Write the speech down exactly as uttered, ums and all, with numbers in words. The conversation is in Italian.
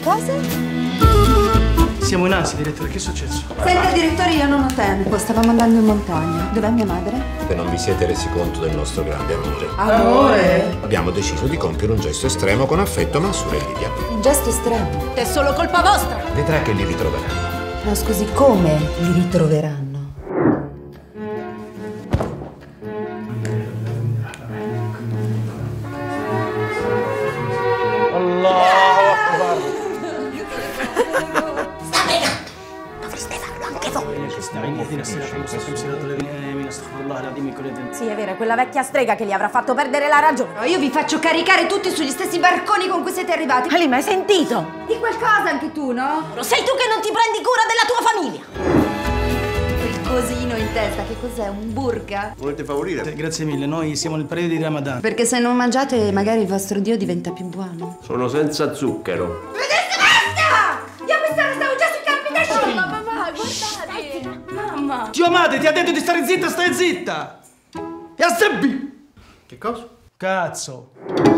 Cosa? Siamo in ansia, direttore, che è successo? Senta, direttore, io non ho tempo. Stavamo andando in montagna. Dov'è mia madre? Che non vi siete resi conto del nostro grande amore. Amore? Abbiamo deciso di compiere un gesto estremo con affetto, Mansur e Lidia. Un gesto estremo. È solo colpa vostra! Vedrà che li ritroveranno. No, scusi, come li ritroveranno? Allahu Akbar! Sì, è vero, è quella vecchia strega che gli avrà fatto perdere la ragione. Io vi faccio caricare tutti sugli stessi barconi con cui siete arrivati. Ali, ma hai sentito? Di qualcosa anche tu, no? Lo sei tu che non ti prendi cura della tua famiglia! Quel cosino in testa, che cos'è? Un burka? Volete favorire? Grazie mille, noi siamo nel periodo di Ramadan. Perché se non mangiate magari il vostro Dio diventa più buono. Sono senza zucchero. Vedete, basta! Io quest'ora stavo già sui campi da sci! Mamma, mamma, guardate! Mamma! Zio Amate, ti ha detto di stare zitta, stai zitta! E a Sebbi! Che cosa? Cazzo!